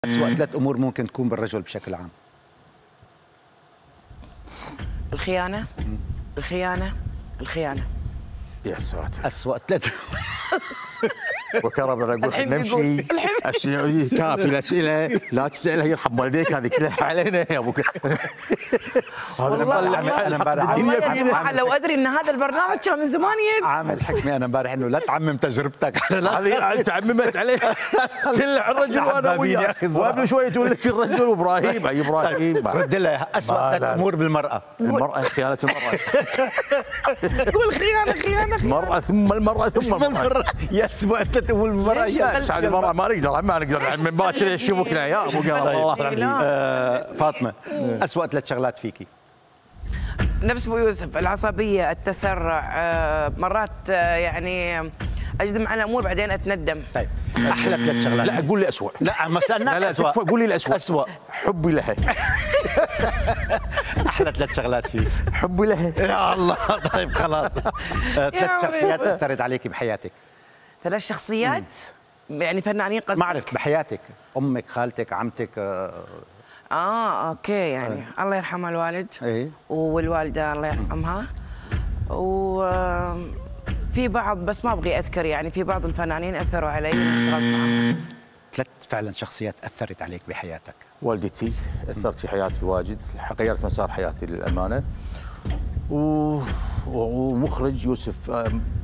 أسوأ 3 أمور ممكن تكون بالرجل بشكل عام. الخيانة. الخيانة. يا ساتر. أسوأ 3 وكرم نقول الحين نمشي بيقول. كافي الاسئله لا تسالها يرحم والديك هذه كلها علينا يا ابو والله أنا امبارح لو ادري ان هذا البرنامج كان من زمان عامل حكمي انا امبارح انه لا تعمم تجربتك على هذه تعممت عليه كل الرجل وانا وياه وقبل شويه تقول لك الرجل وابراهيم اي ابراهيم رد لها أسوأ 3 أمور بالمرأة. المراه خيانه المراه قول خيانة المراه ثم المراه ثم المراه يا أسوأ 3 أمور بالمرأة يا سعد المراه ما نقدر من باكر يشوفكنا يا ابو قرب الله العظيم. فاطمة أسوأ 3 شغلات فيكي. نفس ابو يوسف، العصبية، التسرع، مرات يعني اجزم على امور بعدين اتندم. طيب أحلى 3 شغلات. لا قول لي اسوء. لا ما سألناك لا أسوأ. قول لي الاسوء. أسوأ. حبي لها. أحلى 3 شغلات فيك. حبي لها. يا الله. طيب خلاص. 3 شخصيات أثرت عليكي بحياتك. 3 شخصيات يعني فنانين قصدك؟ ما أعرف بحياتك، أمك، خالتك، عمتك. اوكي يعني الله يرحم الوالد. إيه. والوالده الله يرحمها. وفي بعض بس ما ابغي اذكر، يعني في بعض الفنانين اثروا علي واشتغلت معهم. 3 فعلا شخصيات أثرت عليك بحياتك. والدتي اثرت في حياتي واجد، غيرت مسار حياتي للامانه. ومخرج يوسف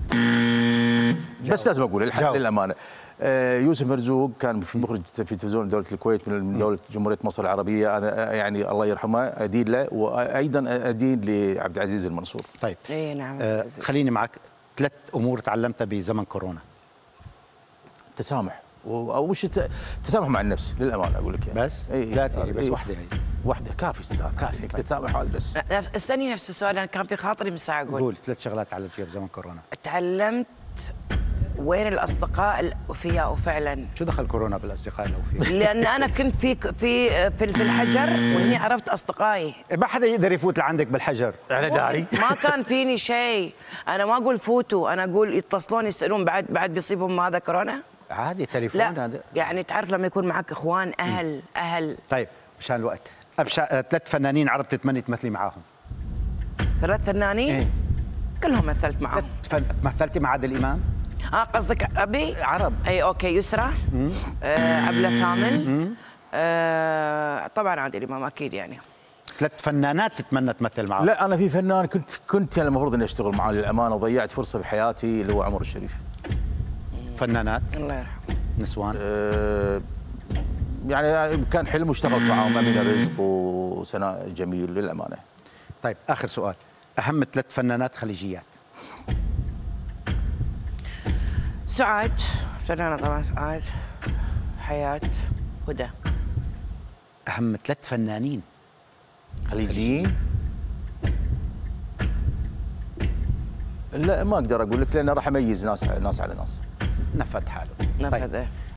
بس لازم اقول للامانه يوسف مرزوق كان في مخرج في تلفزيون دوله الكويت من دوله جمهوريه مصر العربيه، انا يعني الله يرحمه ادين له، وايضا ادين لعبد العزيز المنصور. طيب اي نعم. خليني معك 3 أمور تعلمتها بزمن كورونا. التسامح او مش التسامح مع النفس للامانه اقول لك يعني. بس 3 يعني بس واحده كافي استاذ كافي انك تتسامح هذا بس. استني نفس السؤال، انا كان في خاطري من ساعه اقول. قول 3 شغلات تعلمتيها بزمن كورونا. تعلمت وين الاصدقاء الاوفياء فعلا. شو دخل كورونا بالاصدقاء الاوفياء؟ لان انا كنت في الحجر وهني عرفت اصدقائي. ما حدا يقدر يفوت لعندك بالحجر. انا داري. ما كان فيني شيء، انا ما اقول فوتوا، انا اقول يتصلون يسالون بعد بيصيبهم هذا كورونا؟ عادي تليفون هذا. يعني تعرف لما يكون معك اخوان اهل. طيب مشان الوقت 3 فنانين عرب تتمني تمثلي معاهم. 3 فنانين؟ ايه كلهم مثلت معهم. مثلتي مع عادل امام؟ قصدك عربي؟ عرب. اي اوكي، يسرى، عبلة كامل، طبعا عادل امام اكيد يعني. 3 فنانات تتمنى تمثل معاهم. لا انا في فنان كنت يعني المفروض اني اشتغل معاه للامانه، وضيعت فرصه بحياتي اللي هو عمر الشريف. فنانات الله يرحمه. نسوان. يعني كان حلم واشتغلت معاهم، امينه رزق وسناء جميل للامانه. طيب اخر سؤال، اهم 3 فنانات خليجيات. سعاد، فنانة طبعا سعاد، حياة، هدى. اهم 3 فنانين خليجيين؟ لا ما اقدر اقول لك لان راح اميز ناس على ناس. نفذ حاله. نفذ.